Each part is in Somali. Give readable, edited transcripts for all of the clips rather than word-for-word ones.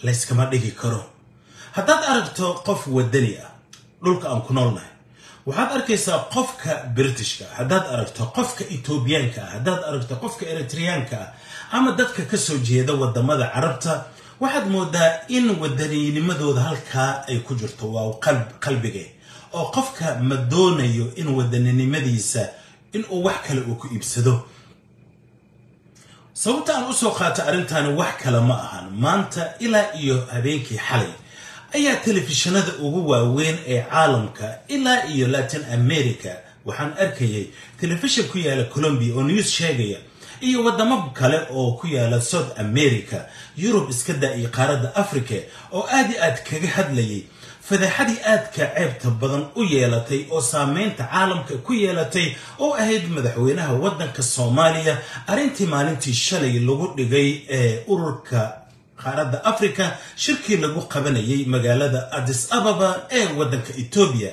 layskama dhigi karo. haddaad aragto qof wadani ah dhulka aan ku noolnahay waxaad arkaysaa qofka Britishka, haddaad aragto qofka Ethiopianka, haddaad aragto qofka Eritreanka ama dadka ka soo jeeda wadamada Carabta, waxaad moodaa in wadaniinimadooda halka ay ku jirto waa qalbiga oo qofka ma doonayo in wadaninimadiisa in uu wax kale uu ku iibsado. sababta aan u soo qaato arrintan wax kale ma ahan maanta ilaa iyo habeenkii xalay ayaa telefishinada ugu waaweyn ee caalamka ilaa iyo Latin America waxaan arkayay telefishin ku yaala Colombia oo news sheegaya iyo wadamo kale oo ku yaala South America, Europe iska daa iyo qaaradda Africa oo aad kaga hadlayay fadaxadii aadka ceebta badan u yeelatay oo saameynta caalamka ku yeelatay oo ahayd madaxweynaha wadanka Soomaaliya arintii maalintii shalay lagu dhigay ururka qaaradda Africa shirkii lagu qabanayay magaalada Addis Ababa ee wadanka Ethiopia.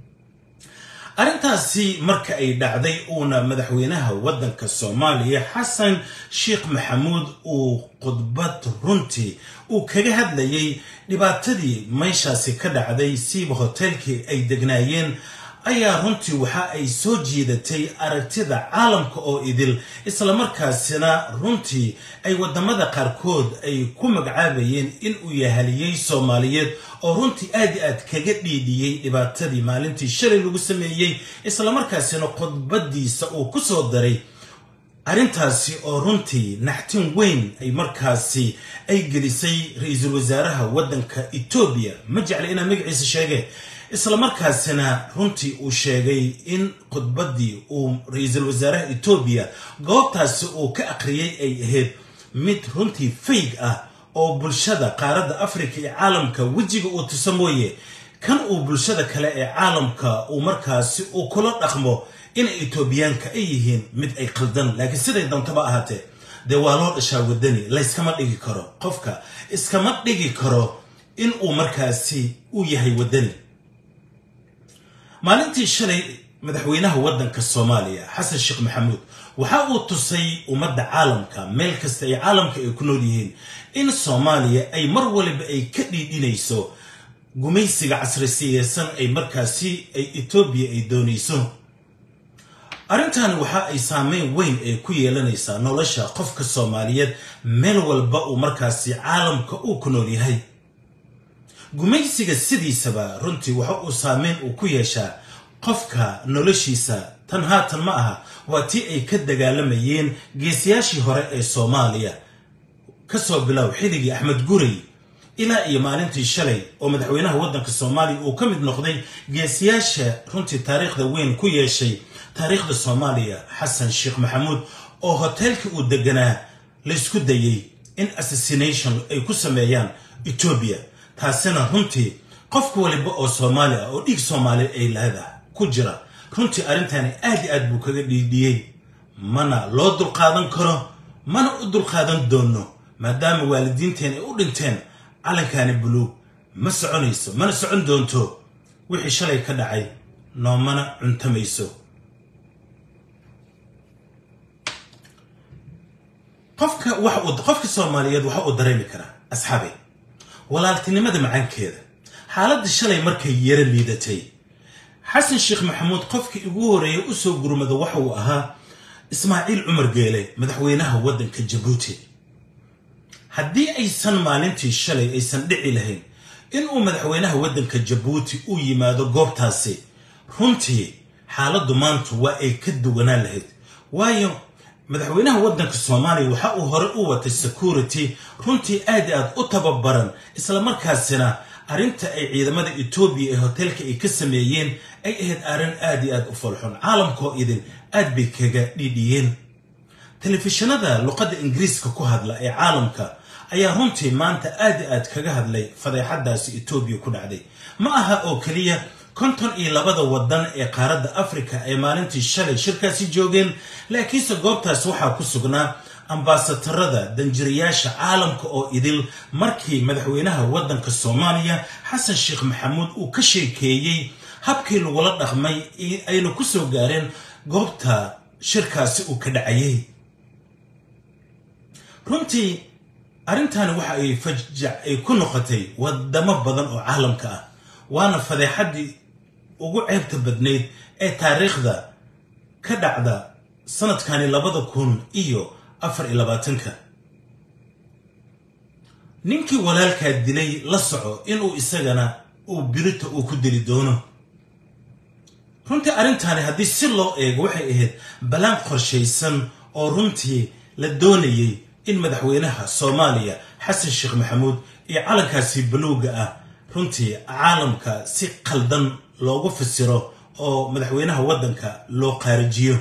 arintaasi marka ay dhacday uuna madaxweynaha wadanka Soomaaliya Xasan Sheekh Maxamuud uu khudbad runtii uu kaga hadlayay dhibaatadii meeshaasi ka dhacday siiba hotelkii ay degnaayeen ayaa runtii waxa ay soo jiidatay aragtida caalamka oo idil isla markaasina runtii ay wadamada qaarkood ay ku magacaabayeen in uu yahaliyay Soomaaliyeed oo runtii aad kaga dhiidiyay dhibaatadii maalintii shalay lagu sameeyay isla markaasina khudbadiisa uu ku soo daray arintaasi oo runtii naxtin weyn ay markaasi ay gelisay ra'iisul wasaaraha wadanka Ethiopia ma jecla inaan magaciisa sheegay isla markaasina runtii uu sheegay in khudbadii uu ra'iisul wasaaraha Ethiopia goobtaasi uu ka aqriyay ay ahayd mid runtii fake ah oo bulshada qaaradda Afrika ee caalamka wajiga uu tusamooye kan uu bulshada kale ee caalamka uu markaasi uu kula dhaqmo in Ethiopianka ay yihiin mid ay qaldan laakiin siday dantaba ahaatee de waa loo dhashaa wadani la iskama dhigi karo qofka iskama dhigi karo in uu markaasi uu yahay wadani. maalintii shalay madaxweynaha wadanka Soomaaliya Xasan Sheekh Maxamuud waxa uu tusay ummadda caalamka meel kasta ay caalamka ay ku nool yihiin in Soomaaliya ay mar waliba ay ka dhiidhinayso gumaysiga casriyeysan ay markaasi ay Ethiopia ay doonayso. arrintan waxa ay saameyn weyn ay ku yeelanaysaa nolosha qofka Soomaaliyeed meel walba uu markaasi caalamka uu ku nool yahay. gumaysiga sidiisaba runtii waxa uu saameyn uu ku yeeshaa qofka noloshiisa tan haatan ma aha waa tii ay ka dagaalamayeen geesiyaashii hore ee Soomaaliya ka soo bilow xilligii Axmed Gurey ilaa iyo maalintii shalay oo madaxweynaha wadanka Soomaaliya uu ka mid noqday geesiyaasha runtii taariikhda weyn ku yeeshay taariikhda Soomaaliya Xasan Sheekh Maxamuud oo hotelkii uu deganaa la isku dayay in assassination ay ku sameeyaan Ethiopia. taasina runtii qof waliba oo Soomaali ah oo dhig Soomaali ay leedahay ku jira runtii arrintan aad buu kaga dhiidiyay mana loo dulqaadan karo mana u dulqaadan doono maadaama waalidiinteen ay u dhinteen calankaani buluug ma soconayso mana socon doonto wixii shalay ka dhacay noomana cuntamayso. qofka Soomaaliyeed waxa uu dareemi karaa asxaabi walaaltinimada macaankeeda xaaladda shalay markay yara liidatay Xasan Sheekh Maxamuud qofkii ugu horeeyay u soo gurmada waxa uu ahaa Ismaaciil Cumar Geele madaxweynaha wadanka Djibouti. haddii aysan maalintii shalay aysan dhici lahayn in uu madaxweynaha wadanka Djibouti uu yimaado goobtaasi runtii xaaladdu maanta waa ay ka duwanaan lahayd waayo madaxweynaha wadanka Soomaaliya waxa uu hore u watay security runtii aad u tababaran isla markaasina arinta ay ciidamada Ethiopia ee hotelka ay ka sameeyeen ay ahayd arin aad u falxun caalamka idin aad bay kaga dhidhiyeen. telefishinada luqadda Ingiriiska ku hadla ee caalamka ayaa runtii maanta aad kaga hadlay fadeexadaasi Ethiopia ku dhacday ma aha oo kaliya 52 wadan ee qaaradda Afrika ee maalintii shalay shirkaasi joogeen laakiinse goobtaas waxa ku sugnaa ambaasadorada danjiriyaasha caalamka oo idil markii madaxweynaha wadanka Soomaaliya Xasan Sheekh Maxamuud uu ka sheekeeyay habkii lagula dhaqmay ayna ku soo gaareen goobta shirkaasi uu ka dhacayay. runtii arrintan waxa ay fajjac ay ku noqotay wadamo badan oo caalamka ah waana fadeexadii ugu ceebta badneyd ee taariikhda ka dhacda sanadkani 2024 ninkii walaalka dilay la soco inuu isagana uu birito uu ku dili doono runtii arrintan haddii si loo eego waxay ahayd balaan qorshaysan oo runtii la doonayay in madaxweynaha Soomaaliya Xasan Sheekh Maxamuud iyo calankaasi buluuga ah runtii caalamka si qaldan loogu fasiro oo madaxweynaha wadanka loo qaarijiyo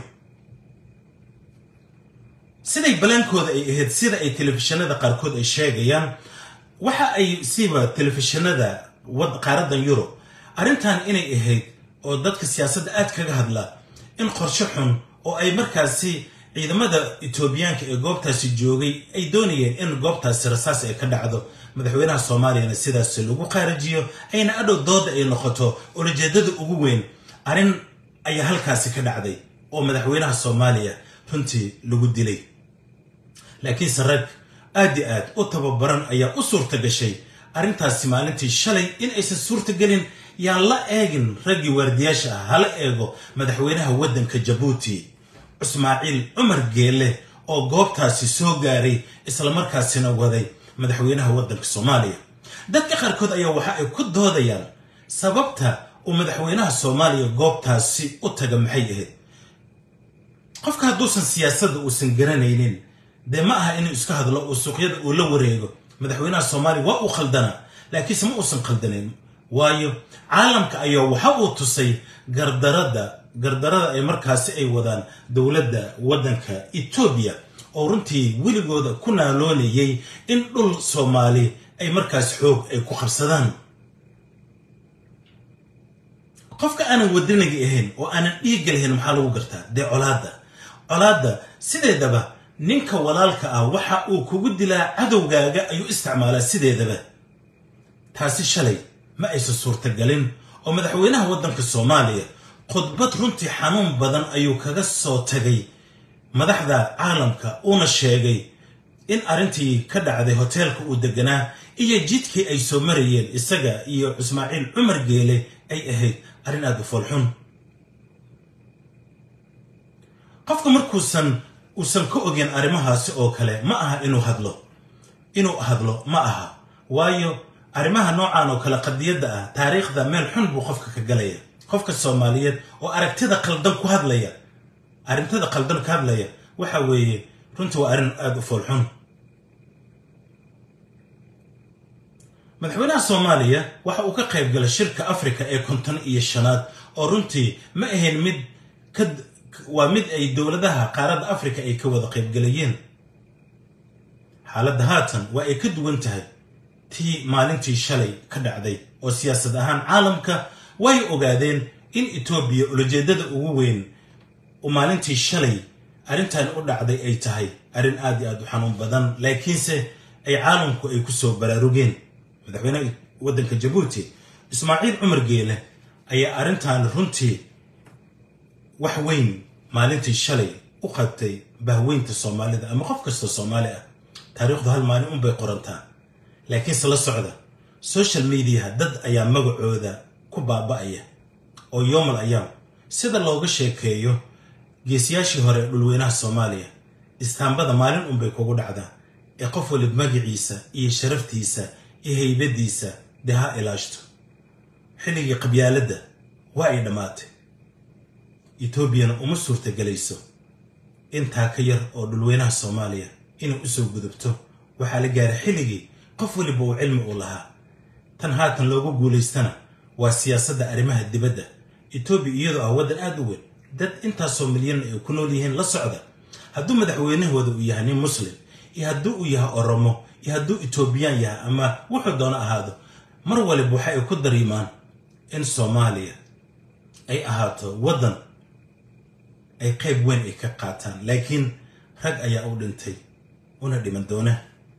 siday balaankooda ay ahayd sida ay telefishinada qaarkood ay sheegayaan waxa ay siiba telefishinada qaaraddan Yurub arrintan inay ahayd oo dadka siyaasadda aad kaga hadla in qorshe xun oo ay markaasi ciidamada Itoobiyaanka ee goobtaasi joogay ay doonayeen in goobtaasi rasaas ay ka dhacdo madaxweynaha Soomaaliya sidaas lagu qaarijiyo ayna adoo dood ay noqoto ujeedada ugu weyn arrin ay halkaasi ka dhacday oo madaxweynaha Soomaaliya runtii lagu dilay laakiin sarag aad u tababaran ayaa u suurta gashay arrintaasi maalintii shalay in aysan suurta galin yaan la eegin ragii waardiyaasha ah hala eego madaxweynaha wadanka Djibouti Ismaaciil Umar Geele oo goobtaasi soo gaaray isla markaasina waday madaxweynaha wadanka Soomaaliya dadka qaarkood ayaa waxa ay ku doodayaan sababta uu madaxweynaha Soomaaliya goobtaasi u taga maxay ahayd qofka hadduusan siyaasadda uusan garanaynin de ma aha inuu iska hadlo oo suuqyada uu la wareego madaxweynaha Soomaaliya waa uu khaldana laakiin ma uusan khaldaneyn waayo caalamka ayaa waxa uu tusay gardarada ay markaasi ay wadaan dawladda wadanka Itoobiya oo runtii wiligooda ku naaloonayay in dhul Soomaali ay markaas xoog ay ku qabsadaan qofka aan wadaniga ahayn oo aan dhiig lahayn maxaa lagu gartaa de colaada sideedaba ninka walaalka ah waxa uu kugu dilaa cadowgaaga ayuu isticmaalaa sideedaba taasi shalay ma aysan suurta galin oo madaxweynaha wadanka Soomaaliya khudbad runtii xanuun badan ayuu kaga soo tagay madaxda caalamka una sheegay in arintii ka dhacday hotelka uu deganaa iyo jidkii ay soo marayeen isaga iyo Ismaaciil Umar Geele ay ahayd arin aad u foolxun qofka markuusan ka ogeyn arimahaasi oo kale ma aha inuu hadlo ma aha waayo arimaha noocan oo kale qadiyada ah taariikhda meel xun buu qofka ka galaya qofka Soomaaliyeed oo aragtida qaldan ku hadlaya waxa weeye runtii waa arin aad u foolxun madaxweynaha Soomaaliya waxa uu ka qayb galay shirka Afrika ee 55 oo runtii ma ahayn mid ay dawladaha qaaradda Afrika ay ka wada qayb galayeen xaaladda haatan waa ay ka duwan tahay tii maalintii shalay ka dhacday oo siyaasad ahaan caalamka way ogaadeen in Itoobiya ujeedada ugu weyn oo maalintii shalay arrintan u dhacday ay tahay arrin aad u xanuun badan laakiinse ay caalamku ay ku soo baraarugeen madaxweynaha wadanka Djibouti Ismaaciil Umar Geele ayaa arrintan runtii wax weyn maalintii shalay u qabtay bahweynta Soomaalida ama qof kasta Soomaali ah taariikhdu hal maalin un bay qorantaa laakiin sala socda social media dad ayaa magacooda ku baaba'aya oo yoomal ayaa sida looga sheekeeyo geesiyaashii hore dhulweynaha Soomaaliya istaambada maalin un bay kugu dhacdaa ee qof walba magaciisa iyo sharaftiisa iyo haybadiisa daha ilaashto xilligii qabyaaladda waa ay dhamaatay Itoobiyana uma suurta galayso inta ka yar oo dhulweynaha Soomaaliya inuu u soo gudubto waxa la gaaray xilligii qof waliba uu cilmi u lahaa tan haatan loogu guuleystana waa siyaasadda arrimaha dibadda Itoobiya iyadoo ah wadan aad u weyn dad intaasoo milyan ay ku nool yihiin la socda hadduu madaxweynahooda uu yahay nin muslim iyo hadduu uu yahay Oromo iyo hadduu Itoobiyaan yahay ama wuxuu doona ahaado mar waliba waxa ay ku dareemaan in Soomaaliya ay ahaato wadan ay qayb weyn ay ka qaataan laakiin rag ayaa u dhintay una dhiman doona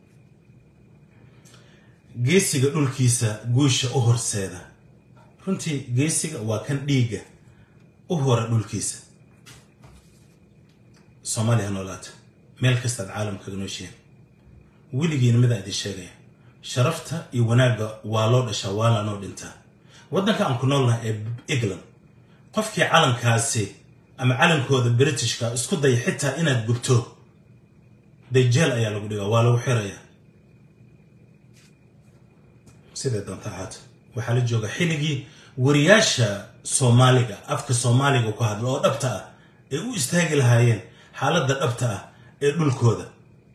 geesiga dhulkiisa guusha u horseeda runtii geesiga waa kan dhiiga u hora dhulkiisa Soomaaliya noolaata meel kasta caalamka ka nooshiin weligiina mid aad sheegay sharafta iyo wanaaga waa loo dhashaa waa la noo dhintaa wadanka aan ku noolnahay ee England qofkii calankaasi ama calankooda Britishka isku day xitaa inaad gubto dajjal ayaa lagu dhigaa waa lagu xirayaa sida doonta ahaata waxaa la jooga xilligii wariyaasha Soomaaliga afka Soomaaliga ku hadlo oo dhabta ah ee u istaagi lahaayeen xaaladda dhabta ah ee dhulkooda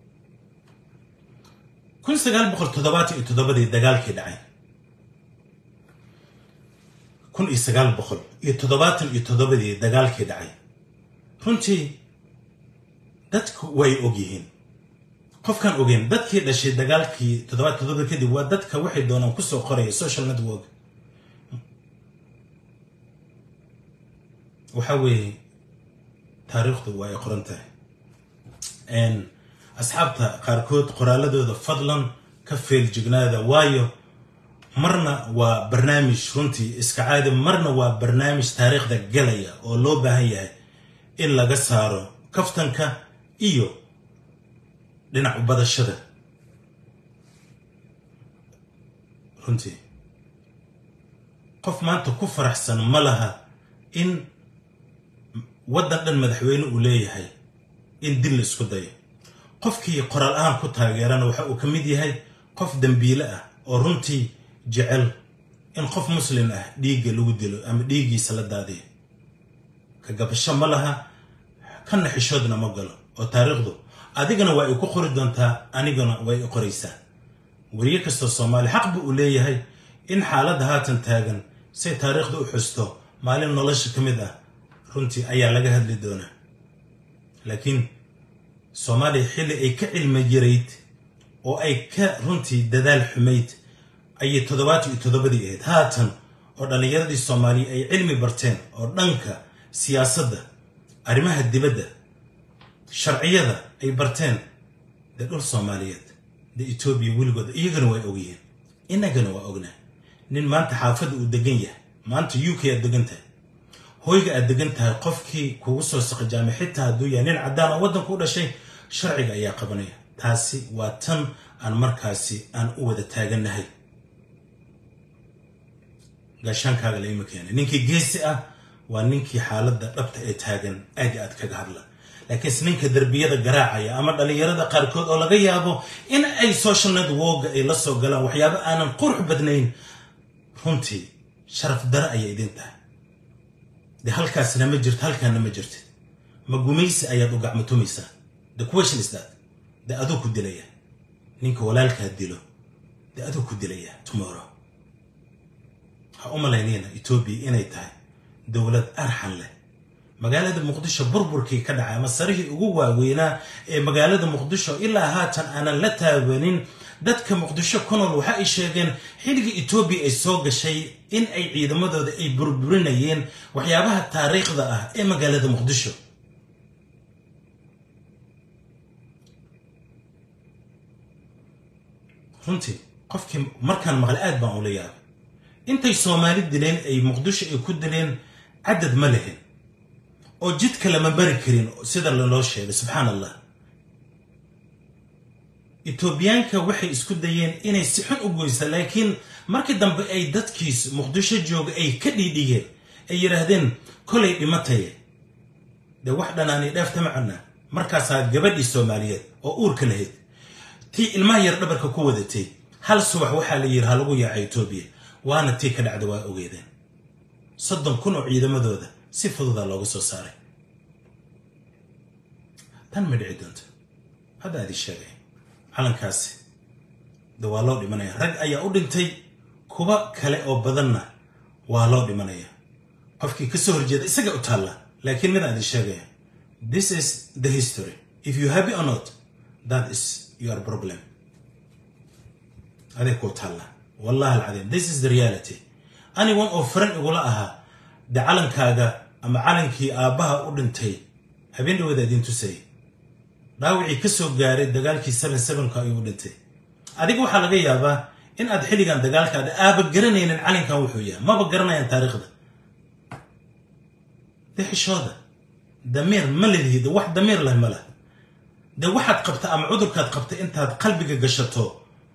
1977 dagaalkii dhacay 1977 dagaalkii dhacay runtii dadku way ogyihiin qofkan ogeyn dadkii dhashay dagaalkii 77 kadib waa dadka waxay doonaan ku soo qoraya social network waxa weeye taariikhdu way qoran tahay asxaabta qaarkood qoraaladooda fadlan ka feeljignaada waayo marna waa barnaamij runtii iska caadi marna waa barnaamij taariikhda galaya oo loo baahan yahay in laga saaro kaftanka iyo dhinac u badashada runtii qof maanta ku faraxsan ma laha in wadan dhan madaxweyne uu leeyahay in dil la isku dayo qofkii qoraal ahaan ku taageerana waxa uu ka mid yahay qof dambiile ah oo runtii jecel in qof muslim ah dhiigga lagu dilo ama dhiiggiisa la daadiyo ka gabasho ma laha kana xishoodna ma galo oo taariikhdu adigana waa ay ku qori doontaa anigana way u qoraysaa wariye kasta Soomaali xaq buu u leeyahay in xaaladda haatan taagan say taariikhdu u xusto maalin nolosha ka mid ah runtii ayaa laga hadli doonaa laakiin Soomaali xilli ay ka cilmi jireed oo ay ka runtii dadaal xumeyd ay 77 ahayd haatan oo dhalinyaradii Soomaali ay cilmi barteen oo dhanka siyaasadda arrimaha dibadda sharciyada ay barteen dhul Soomaaliyeed Ethiopia weligood iyagana way ogyihiin inagana waa ognaa nin maanta xaafad uu degan yahay maanta UK aad degan tahay hoyga aad degan tahay qofkii kugu soo saqajaamay xitaa hadduu yahay nin cadaan oo wadanka u dhashay sharciga ayaa qabanaya taasi waa tan aan markaasi aan u wada taaganahay gaashaankaaga leeyma keenay ninkii geesi ah waa ninkii xaaladda dhabta ee taagan aad kaga hadla laakiin ninka darbiyada garaacaya ama dhalinyarada qaarkood oo laga yaabo in ay social network ay la soo galaan waxyaabo aanan qurux badnayn runtii sharaf dara ayay idin tahay de halkaasna ma jirto halkaana ma jirto ma gumaysi ayaad u gacmatumaysaa the question is that de adoo ku dilaya ninka walaalka dilo de adoo ku dilaya tomorrow ha umaleynayna Ethiopia inay tahay dawlad arxan leh magaalada Muqdisho burburkii ka dhacay masarihii ugu waaweynaa ee magaalada Muqdisho ilaa haatan aanan la taabanin dadka Muqdisho ku nool waxa ay sheegeen xilligii Ethiopia ay soo gashay in ay ciidamadooda ay burburinayeen waxyaabaha taariikhda ah ee magaalada Muqdisho runtii qofkii markaan maqal aad baan u leeyahay intay Soomaali dileen ay Muqdisho ay ku dileen cadad ma lahayn oo jidka lama bari karin sida loo sheegay subhanallah Ethiopianka waxay isku dayeen inay si xun u goyso laakiin markii dambe ay dadkiis Muqdisho jooga ay ka dhidhigeen ay yiraahdeen kolay dhimatay de wax dhanaanay dhaafta macna markaas aad gabadhii Soomaaliyeed oo uurka lahayd tii ilmaha yar dhabarka ku wadatay hal subax waxa la yiraahdaa lagu yaacay Ethiopia waana tii ka dhacday waa ogeedeen 30,000 oo ciidamadooda si fudud looga soo saaray tan ma dhici doonto hada aad sheegay calankaasi waa loo dhimanaya rag ayaa u dhintay kuba kale oo badanna waa loo dhimanaya qofkii ka soo horjeeda isaga u taala laakiin mid aad sheegay this is the history if you happy or not that is your problem adeeg ku taala wallahi alazim this is the reality anyone of friend igula aha de calankaaga ama calankii aabaha u dhintay habeen dhawada idin tusay dhaawicii ka soo gaaray dagaalkii 77 ka ayuu dhintay adiga waxa laga yaabaa in aad xiligan dagaalkaada aaba garanaynin calankan wuxuu yahay maba garanayaan taariikhda dixishooda damir ma leeyahay wax damir leh ma leh ده واحد قبته أم عذر كاد قبته أنت قلبك قشته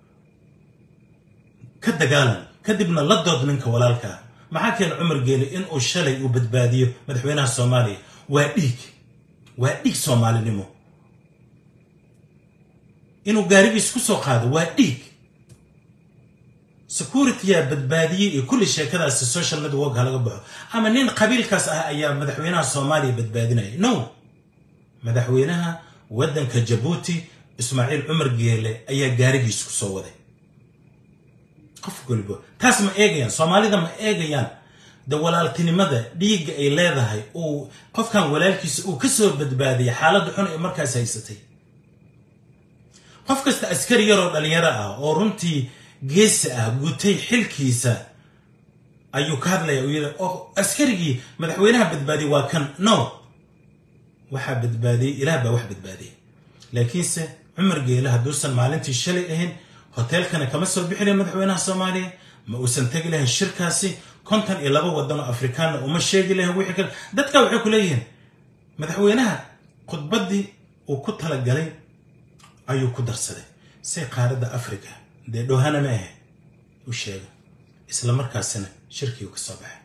كدقالا كدبنا لدود منك ولالك معاك يا عمر قيلي إنه الشلي وبدباديه مدحوينها الصومالي واديك صومالي نمو إنه قارب يسكسو قادو واديك سكورتي يا بدباديه كل شيء كذا السوشيال نتورك هلا قبحه أما نين قبيل كاس أيام مدحوينها الصومالي بدبادنا نو مدحوينها ودن كجبوتي إسماعيل عمر قيلي أي قارب يسكسو وذي قف قلبه تاسم إيجيان صومالي ذا ما إيجيان ده walaaltini mada dhiig ay leedahay oo qofkan walaalkiisa uu ka soo badbaadiyo xaalad xun ee markaas haysatay qof kasta askari yar oo dhalinyaro ah oo runtii gees ah gutay xilkiisa ayuu ka hadlaya oo yiri oo askarigi madaxweynaha badbaadi waa kan no waxa badbaadi ilaa ba wax badbaadi laakiinse Umar Geele haduusan maalintii shalay ahayn hotelkana kama soo bixin madaxweynaha Soomaaliya ma uusan tagi lahayn shirkaasi كونتن إلى لبا ودنا أفريقيا وما شيء له وحكي كل دتك وحكي ليهن مدحوينها قد بدي وكتها للجلي أيو كدر سده سيقارد أفريقيا ده دوهنا ما هي وشيء إسلام مركز سنة شركي وكالصباح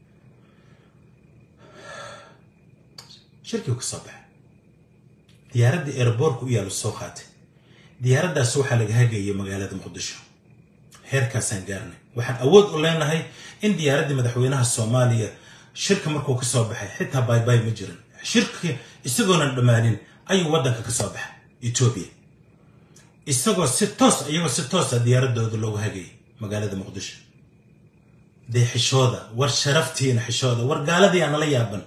شركي وكالصباح ديارة دي إيربورك ويا للسوقات ديارة دا سوحة لجهاجي مقالة مقدشة هيركا سنجارني waxaan awood u leenahay in diyaaradda madaxweynaha Soomaaliya shirka markuu ka soo baxay xitaa bay ma jirin shirka isagoona dhamaanin ayuu wadanka ka soo baxay Ethiopia isagoo si toos diyaaradooda loogu hagay magaalada Muqdisho de xishooda war sharaftiina xishooda war gaaladii aan la yaaban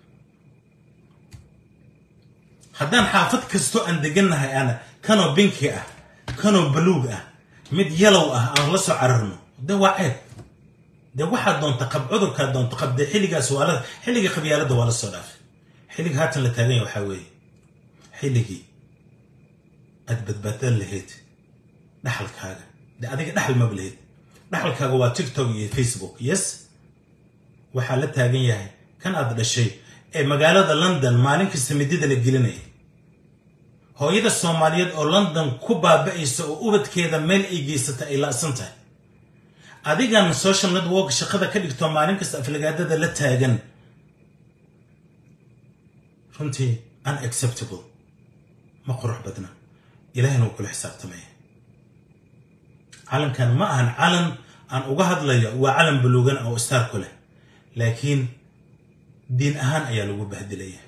haddaan xaafad kasto aan deganahay ana kanoo binki ah kanoo baluug ah mid yellow ah aan la soo cararno ده واحد ده واحد دون تقب عذر كان دون تقب ده حلقة سؤال حلقة خبيالة ده ولا الصلاف حلقة هات اللي تاني وحوي حلقة أثبت بتل هيت نحلك هذا ده أديك نحل ما بلهيت نحلك هذا هو تيك توك فيسبوك يس وحالتها جاية كان هذا الشيء إيه مقالة لندن مالك السميديد اللي جلنا هو إذا الصوماليات أو لندن كوبا بئيس وقبت كذا ميل إيجيسة إلى سنتين adigan social network shaqada ka dhigto maalin kasta aflagaadada la taagan runtii unacceptable ma qurux badna ilaahna uu kula xisaabtamay calankan ma ahan calan aan uga hadlayo waa calan buluugan oo star ku leh laakiin diin ahaan ayaa lagu bahdilaya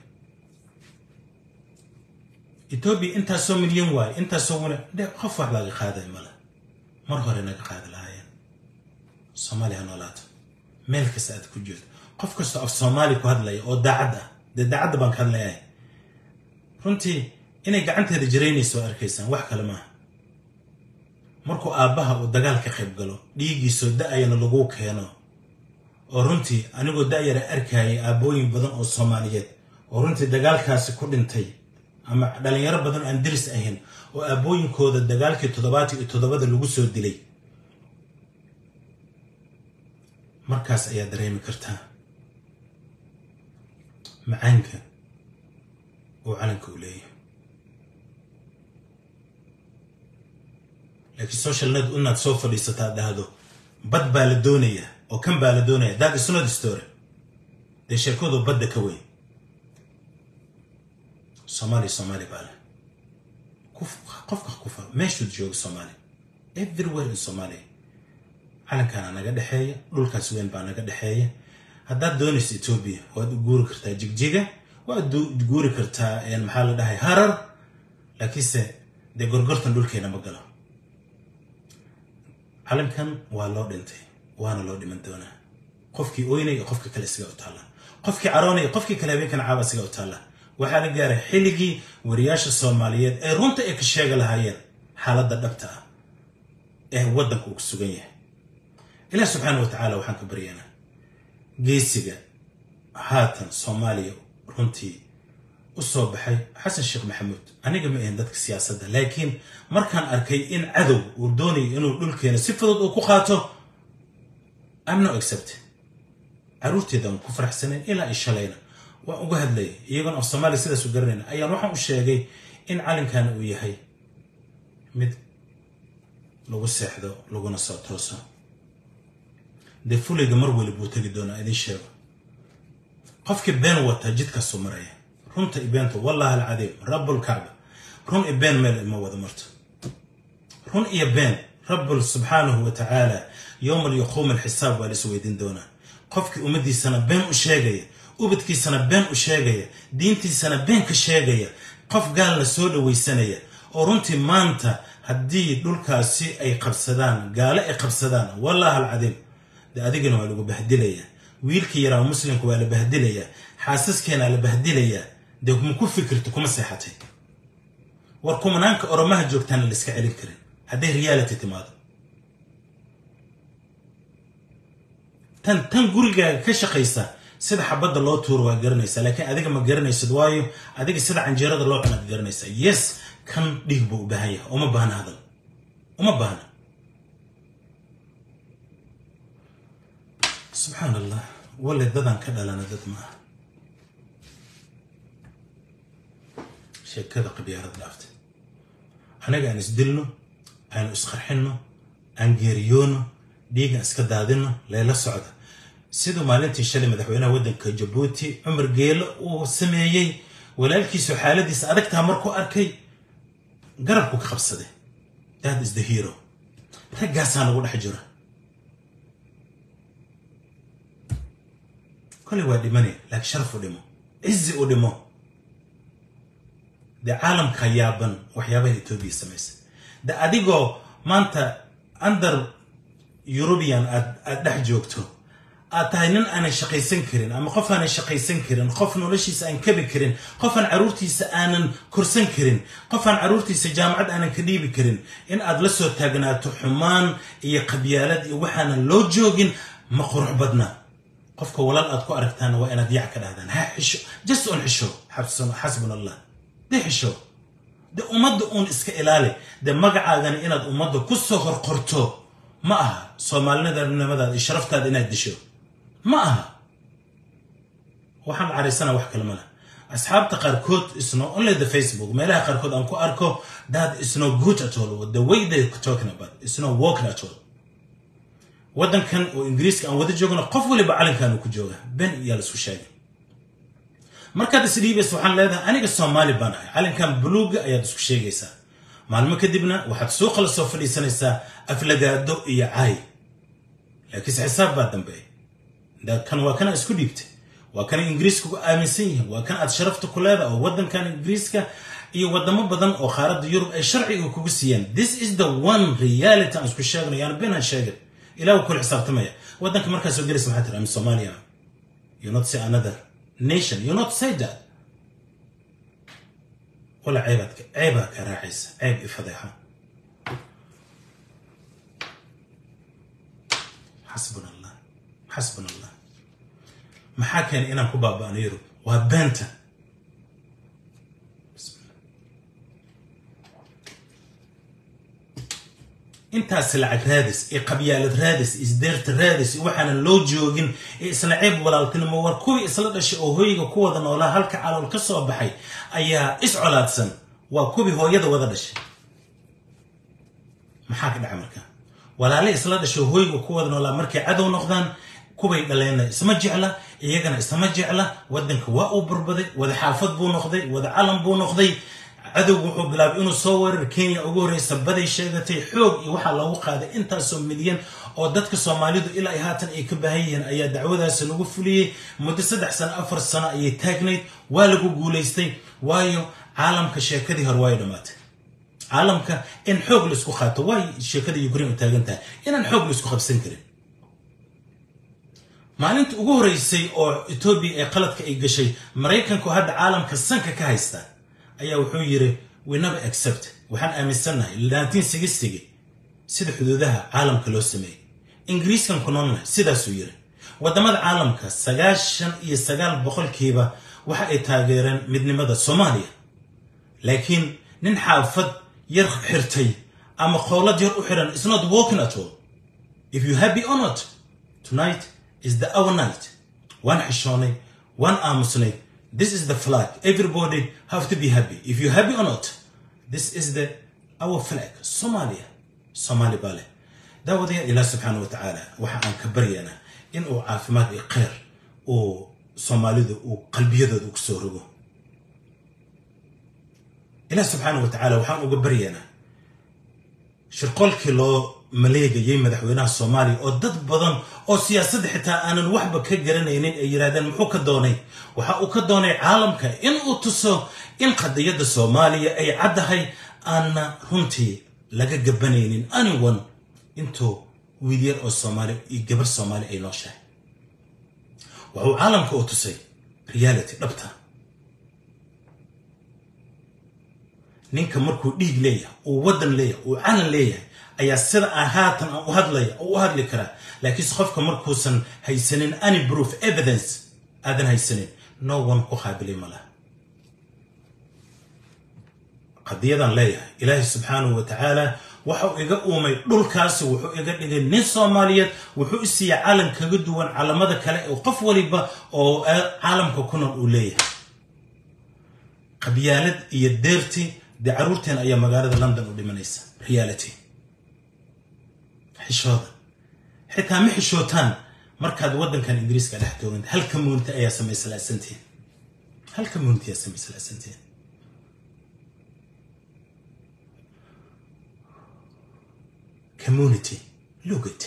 Ethiopia inta soo milyan waay inta soo wala qof wax laga qaaday mala mar hore naga qaaday Soomaaliya noolaad meel kasta aad ku jirto qof kasta oo Soomaali ku hadlay oo daacad baan ka hadlayay runtii inay gacanteeda jireynayso arkaysan wax kale ma markuu aabaha uu dagaal ka qayb galo dhiigiiso daayana lagu keeno oo runtii anigoo daayara arkay aabooyin badan oo Soomaaliyeed oo runtii dagaalkaasi ku dhintay ama dhalinyaro badan aan diris ahayn oo aabooyinkooda dagaalkii 77 lagu soo dilay markaas ayaa dareemi kartaa macaanka oo calanka u leeyahay laakiin social net unaad soo fadhiisataa dhahdo bad baa la doonaya oo kan baa la doonaya that is not the story de sheekadu badda ka weyn Somali baa leh qofka kufa meeshuu joogo Somali everywhere in Somalia calankan naga dhaxeeya dhulkaas weyn baa naga dhaxeeya haddaad doonayso Ethiopia waad guuri kartaa jigjiga waad guuri kartaa maxaa la dhahay Harar laakiinse de gorgortan dhulkeena ma galo calankan waa loo dhintay waana loo dhiman doonaa qofkii ooynay qofka kale isaga u taala qofkii caroonay qofkii kale habeenkan caaba isaga u taala waxa la gaaray xilligii wariyaasha Soomaaliyeed ee runta ay ka sheeg lahaayeen xaaladda dhabta ah ee wadanku ku sugan yahay إله سبحانه وتعالى وحنك بريانا جيسيجا هاتن صوماليا رنتي الصوب حي حسن الشيخ محمود أنا جمع عندك السياسة ده لكن مركان أركي إن عدو ودوني إنه دول كنا سفرض وكوخاته I'm not accept عروتي ده كفر حسنين إلى إيش علينا وجهد لي يجون الصومالي سيدا سجرنا أي نوع الشيء إن علن كان وياهي مد لو سيحدو لو نصا توسا دي فولي جمر ولي بوتاقي دونا إذن شابا قفك بين وطا جدك السمرية رمت إبانتو والله العظيم رب الكعبة رم إبان مال الموضة مرت رم إبان رب سبحانه وتعالى يوم اللي يقوم الحساب والسويدين دونا قفك أمدي سنة بين أشاقية وبدكي سنة بين أشاقية دينتي سنة بين كشاقية قف قال لسودة ويسانية ورمتي مانتا هدي دولكاسي أي قبصدان قال أي قبصدان والله العظيم ده أديقنا والو بهدلية ويلكي يرى مسلمك ولا بهدلية حاسس كان على بهدلية ده مكو فكرتكم صحتي وركم نانك أرمها جوكتان اللي سكعلين كرين هذه ريالتي تماضي تن قرقا كشقيسة سيدا حباد الله تور وقرنيسة لكن أديك ما قرنيسة دوايو أديك سيدا عن جيراد الله عنا قرنيسة يس كان ديقبو بهاية وما بهنا هذا وما بهنا سبحان الله ولا ددان كذا لنا دد ما شيء كذا قبيارة دافت أنا قاعد نسدلنا أنا أسخرحنا أنا جيريونا ديجا أسكدادنا ليلة سعودة سيدو مالنتي شلي مدحوينا ودن كجبوتي عمر قيل وسميي ولا الكيسو حالة دي سأدكتها مركو أركي قربكو كخبصة دي that is the hero رقاسانا ولا حجرة كل وادي مني لك شرف ودمو عزي ودمو ده عالم خيابا وحيابا يتوبي سميس ده أديقو ما أنت أندر يوروبيان أدح جوكتو أتاينن أنا شقي سنكرين أما خف أنا شقي سنكرين خف نولشي سأن كبي كرين خف أن عرورتي سأن كرسن كرين خف أن عرورتي سجامعة أنا كديبي كرين إن أدلسو تاقناتو حمان إيا قبيالات وحانا لو جوغين مقروح بدنا قفك ولا أدكو أركتان وأنا ديعك هذا ها حشو جسو حشو حسبنا الله دي حشو ده أمد أون إسك إلالي ده مقع آغاني إناد أمد كسو قرقرتو معها صومالنا ده من ماذا إشرفت هذا إناد دشو معها وحم عريسانا وحكا لمنا أصحاب تقاركود إسنو only the Facebook ما لها قاركود أنكو أركو that is no good at all the way they're talking about it's no working at all ودن كان وإنجليز كان وده جوجنا قفوا اللي بعلن كانوا كجوجا بين يالس وشاي مركز سليبة سبحان الله أنا كالصومالي بنا علن كان بلوج أيادس وشاي جيسا معلومة كدبنا وحد سوق للصوف اللي سنة أفلقا دو إيا عاي لكن حساب بعدين بي ده كان وكان اسكوديبت وكان إنجليز كو آمسيه وكان أتشرفت كل هذا ودن كان إنجليز كا ودم بدن أو خارج يوروب الشرعي وكوسيان this is the one reality أنا سكشاغنا يعني بينها شاغل إلى وكل حساب تمية ودنك مركز وجلس محترم من الصومالية you not say another nation you not say that ولا عيبك راعيس عيب إفضاحة حسبنا الله ما حكى إنا كوبا بانيرو وبنته انت سلعة رادس قبيلة رادس ازدرت رادس وحنا لو جوجين اسلعب ولا الكلمة وركوي اسلد شيء وهي كودا ولا هلك على القصة بحي ايا اسعلات سن وكوبي هو يد وددش ما حاك دعمرك ولا لي اسلد شيء وهي كودا ولا مركي عدو نقدان كوبي دلينا اسما جعله ايغنا اسما جعله ودنك وا بربدي ودا حافظ بو نقدي ودا علم بو نقدي عدو وحو بلاب إنو صور كينيا أقوري سبادي شاقتي حوق يوحا لو قادة انتاسو مليون oo dadka Soomaalidu ilaa haatan ay ka baahayeen ayaa dacwadaas lagu fuliyay muddo 3 sano 4 sano ay taagnayd waa lagu guuleystay waayo caalamka sheekadii hor way dhamaatay caalamka in xoog la isku qaato way sheekadii Ukraine taagantahay inaan xoog la isku qabsan karin maalintii ugu horeysay oo Ethiopia ay qaladka ay gashay Mareykanku hadda caalamka sanka ka haysta ayaa wuxuu yiri we never accept waxaan aaminsanahay 1960 sida xuduudaha caalamka loo sameeyay ingiriiskan ku noolnahay sidaas uu yiri wadamada caalamka 99% waxa ay taageereen midnimada Soomaaliya laakiin nin xaafad yar xirtay ama qowlad yar u xiran is not working at all if you happy or not tonight is the our night one xishoonay one aamusnay This is the flag. Everybody have to be happy. If you're happy or not, this is our flag. Somalia. Somali bale. داودين إلى سبحانه وتعالى وحنا كبرينا إنه عافمات إقير و صومالي ذو وقلبي ذو كسوره إلى سبحانه وتعالى وحنا كبرينا شرقل كيلو مليجا يم مدحوينها الصومالي أو ضد بدن أو سياسة حتى أنا الوحبة كجرنا ينين يرادن محوك الدوني وحوك الدوني عالم كإن أتصو إن قد يد الصومالية أي عدهاي أنا هنتي لقى جبنين أنا ون انتو ويدير او الصومالي يقبر الصومالي اي نوشة وهو عالم كأوتوسي رياليتي ربطها نينك مركو ديق ليا وودن ليا وعلن ليا ايا سر اهاتن او هاد ليا او هاد لكرا لكن سخفك مركو سن هيسنين اني بروف ايفيدنس اذن هيسنين نو ون كو خابلي ملا قضية ليا إلهي سبحانه وتعالى وحو إيجا أومي دولكاس وحو إيجا نين صوماليات وحو إسيا عالم كجدوان على مدى كلا وقف وليبا أو عالم كوكونا الأولية قبيالد يديرتي دي عرورتين أيا مغارة لندن ودي منيسا رياليتي حشوضة حتى محشوتان مركاد ودن كان إنجليز كان حكوين هل كمونتي أيا سمي سلاسنتين هل كمونتي يا سمي سلاسنتين community لوجت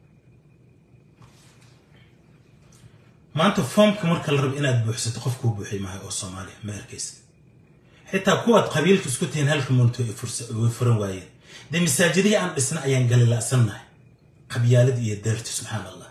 ما أنتو فهم كمرك الرب إن أدبوح ستخفكوا بوحي معي أو صومالي مركز حتى قوة قبيلة سكوتين هالكمونتو يفرن وايد دي مساجدية عن إسنا أيان قال لا سنة قبيالة دي يدرت سبحان الله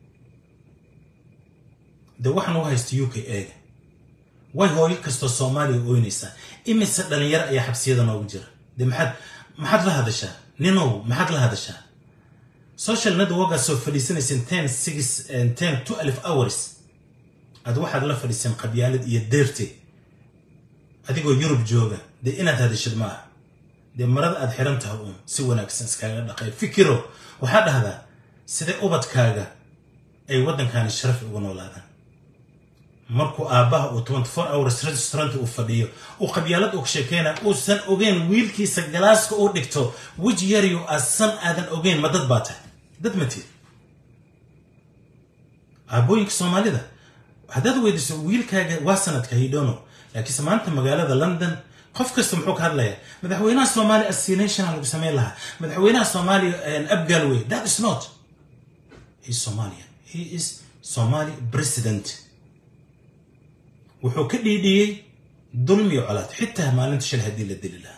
ده وحن وها يستيوكي إيه واي هو يكستو صومالي وينيسا إمي سدن يرأي حبسيدا نوجر دي محد لهذا الشيء نينو محد لهذا الشيء سوشيال ندوغا سو فلسطين سنتين 6 and 10 2000 hours هذا واحد لا فلسطين قبيالة يديرتي أديكو يوروب جوجا دي إنت هذا الشيء معه دي مرض أدحرمتها أم سوى ناكسنس كاغا دقيق فكروا وحد هذا سيدي أوبت كاغا أي ودن كان الشرف يقولون ولادا مركو آباه و 24 hours restaurant وفديو وقبيالات وكشكينا وسن أوجين ويلكي سجلاس كو دكتو وجي يريو السن آذن أوجين ما ضد باته ضد متي أبويك سومالي ده هذا ويدس ويلكا واسنت كهيدونو لكن سمعت مقالة لندن قف كسمحوك هذا مدحوينا الصومالي السينيشن اللي بسميه لها مدحوينا الصومالي أبقلوي that is not he's Somalian he is Somali president وحو كديدي ظلمي وعلات حتى ما لنت شل هدي للدليل لها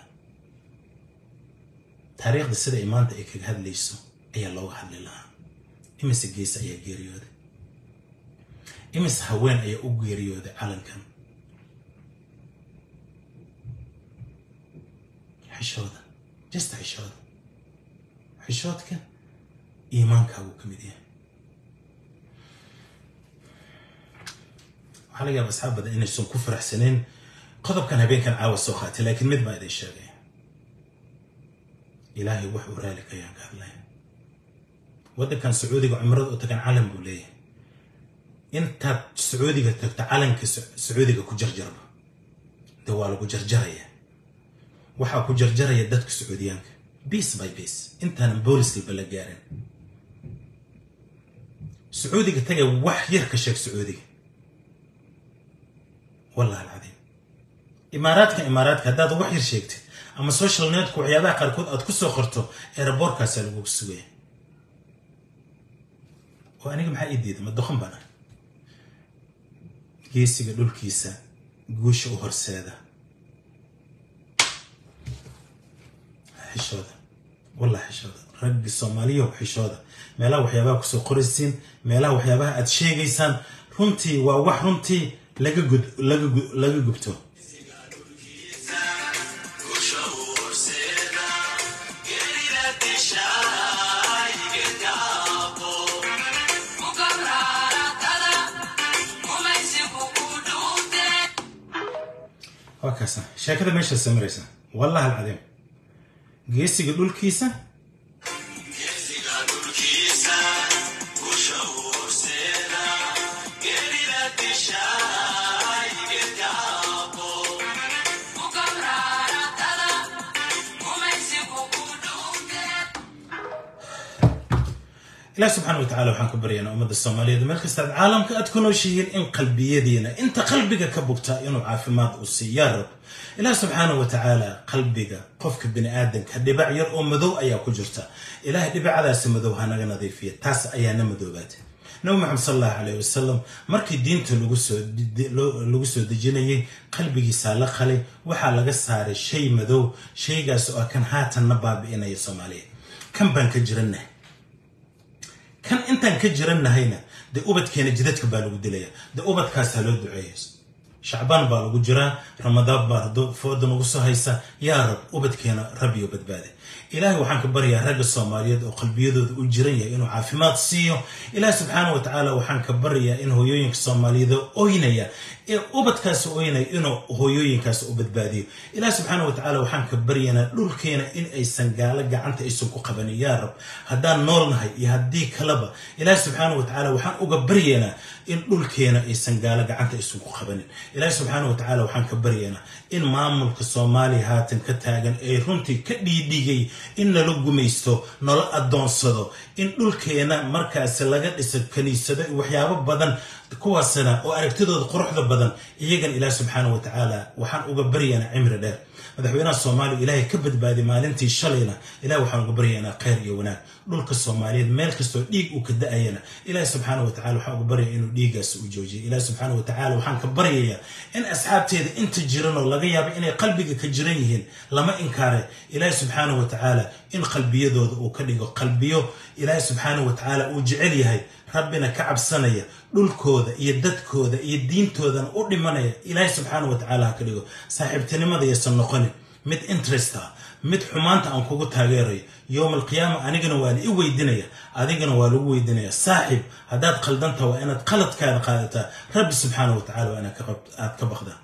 تاريخ السيدة إيمانتا إيكيك هاد ليسو أي الله وحد لله إمس جيس أي جيريود إمس هوين أي أوجيريود علن كان حشودة جست حشودك إيمانك هو كمديه حاليا بس حابة إني سون كفر حسنين قضب كان هبين كان عاوز سوخاتي لكن مد ما إذا الشيء إلهي وحو رالك يا قال وده كان سعودي وعمرض وتكن عالم بوليه انت سعودي تعلم كسعودي كجرجر دوالو كجرجرية وحا كجرجرية دتك سعوديانك بيس باي بيس انت انا بوليس البلقارين سعودي تجي وحير كشك سعودي والله العظيم إماراتك هذا وحير شيكتي أما سوشيال نت وعيادها قاركود أتكسو خرطو إيربور كاسل وكسويه وأنا جم حق جديد ما تدخن بنا كيسي قدول كيسة جوش وهرسادة حشودة والله حشودة رج الصومالية وحشودة ما لا وحيابها كسو قرصين ما لا وحيابها أتشيجيسان رنتي ووح رنتي لقى جبتو وكاسا شاكذا ماشي السمريسة والله العظيم جيسي قدول كيسة إله سبحانه وتعالى وحنك برينا أمد الصومالية ملك استاد عالم كأتكونوا شيء إن قلبي يدينا أنت قلبك كبكتا إنه عافمات أوسي يا رب إله سبحانه وتعالى قلبك قفك بني آدم كدبع ير أمدو أيا كجرتا إله دبع على سمدو هانا نظيفية تاس أيا نمدوبات نبي محمد صلى الله عليه وسلم مركي دينته لوجسو دجينيه قلبي سالق خلي وحال قصار شيء مدو شيء قاسو كان هات النباب إنا يصوماليه كم بنك جرنه كان أنت كجرنا هنا ده أوبت كان جدتك بالو دليا ده أوبت كاسلو دعيس شعبان بالو جرا رمضان بارد فود نقصه هيسا يا رب أوبت كان ربي أوبت باده إلهي وحنك بريا رجل الصوماليات وقلبيده وجريه إنه عافمات سيو إله سبحانه وتعالى وحنك بريا إنه يوينك الصوماليات أوينيا أوبت كاس أويني إنه هو يوين كاس أوبت باديو إله سبحانه وتعالى وحنك برينا لول كينا إن أي سنجالة جعنت أي سنكو قبني يا رب هدان نورنا هي يهدي كلبا إله سبحانه وتعالى وحن أجبرينا إن لول كينا أي سنجالة جعنت أي سنكو قبني إله سبحانه وتعالى وحنك برينا إن ماملك الصومالي هاتن كتاجن أي رنتي كديدي إن لوجو ميستو نلا أدون صدو إن لول كينا مركز لقد الكنيسة وحياه بدن كوا سنة وأركتدو قروح ذا بدن يجن إله سبحانه وتعالى وحن أجبرينا عمر ده مدحوينا الصومالي إلهي كبد بعد ما لنتي شلينا إله وحن أجبرينا خير يونا لولك الصومالي مالك استو ديق وكدأينا إله سبحانه وتعالى وحن أجبرينا إنه ديقس وجوجي إله سبحانه وتعالى وحن كبرينا إن أصحابتي إذا أنت جيران ولا غياب إن قلبك كجيرانهن لما إنكاره إله سبحانه وتعالى إن قلبي يدود وكدق قلبيه إله سبحانه وتعالى وجعليه ربنا كعب سنية لولكوذا يددكوذا يدينتوذا أودي منايا إلهي سبحانه وتعالى كديو صاحبتني ماذا يسنقني مد انترستا مد حمانتا أنكوكو تاغيري يوم القيامة أنا جنوالي إيوي دينيا أنا جنوالي إيوي دينيا صاحب هداد قلدنتا وأنا تقلت كذا قادتا رب سبحانه وتعالى وأنا كبخدا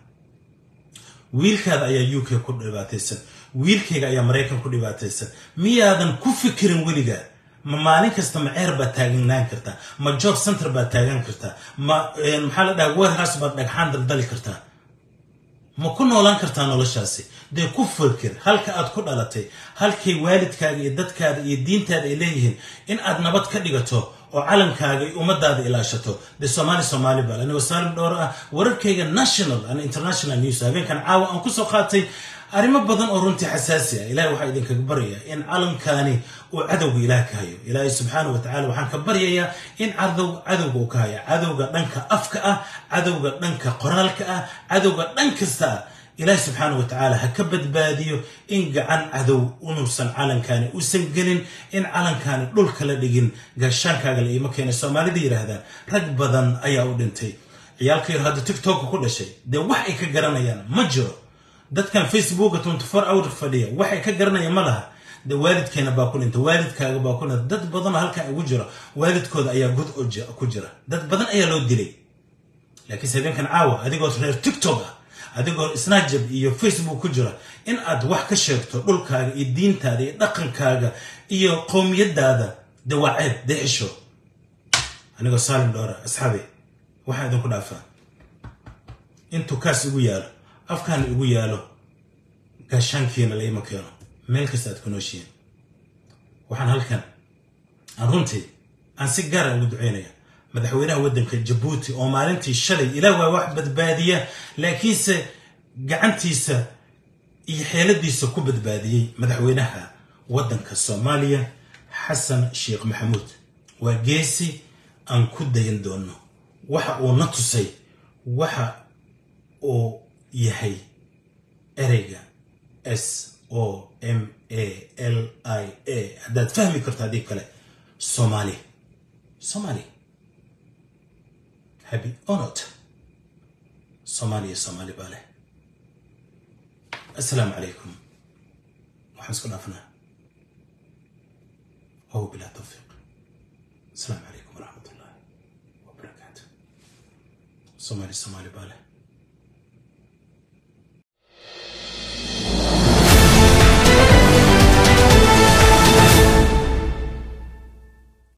ويلك هذا أيا يوكي كل باتيسن ويلك أيا مريكا كل باتيسن ميادن كفكرين وليغا ما مالك استمع إربا تاجن كرتا ما جوب سنتر بتاجن كرتا ما محل ده وين راس بدك حاندل دل كرتا ما كنا ولا كرتا ولا شاسي ده كفكر هل كأد على تي هل كي والد كاجي يدت كاجي يدين تاد إليهن إن أد نبت كديجته وعلم كاجي ومداد إلى شتو ده سومالي بال أنا وسالم دورة ورد كيجا national and international news هذين كان عاو أنكو سقاطي أريم بدن أورنتي حساسية إلهي وحيد كبرية إن علم كاني وعدو إله كهيو إلهي سبحانه وتعالى وحن كبرية إن عدو كهيو عدو دنك أفكأ عدو دنك قرالك عدو دنك ستا إلهي سبحانه وتعالى هكبد باديو إن عن عدو ونوصل علم كاني وسنجلين إن علم كاني دول كلا دقين قاشان كاقل إيه مكين السومالي دير هذا رق بدن أيا ودنتي عيالكير هذا تيك توك وكل شيء ده وحي كجرنا يانا مجرو دad kan Facebook 24 hour fadhiya waxay ka garanayaan malaha de waalidkeena baa ku inta waalidkaaga baa ku dad badan halka ugu jira waalidkooda ayaa gud ku jira dad badan ayaa loo dilay laakiin sababkan caawa adigoo reer TikTok adigoo Snapchat iyo Facebook ku jira in aad wax ka sheegto dhulkaaga iyo diintaada iyo dhaqankaaga iyo qowmiyadaada dawaacid deesho anigoo saalim doora asxaabi waxa idin ku dhaafaa intu kaas ugu yaalo afkaan ugu yaalo gaashaankiina la ima keeno meel kasta aad ku nooshiin waxaan halkan aan runtii aan si gaar ah ugu duceynaya madaxweynaha waddanka Djibouti oo maalintii shalay ilaa waa wax badbaadiya laakiinse gacantiisa iyo xeeladiisa ku badbaadiyay madaxweynaha waddanka Soomaaliya Xasan Sheekh Maxamuud waa geesi aan ku dayan doono waxa uu na tusay waxa uu yahay ereyga SOMALIA haddaad fahmi karto haddii kale Somali happy or not Somali baa leh assalaamu calaykum waxaan isku dhaafnaa oo bilaa tawfiiq assalaamu calaykum waraxmatullaahi wabarakaatuh Somali baa leh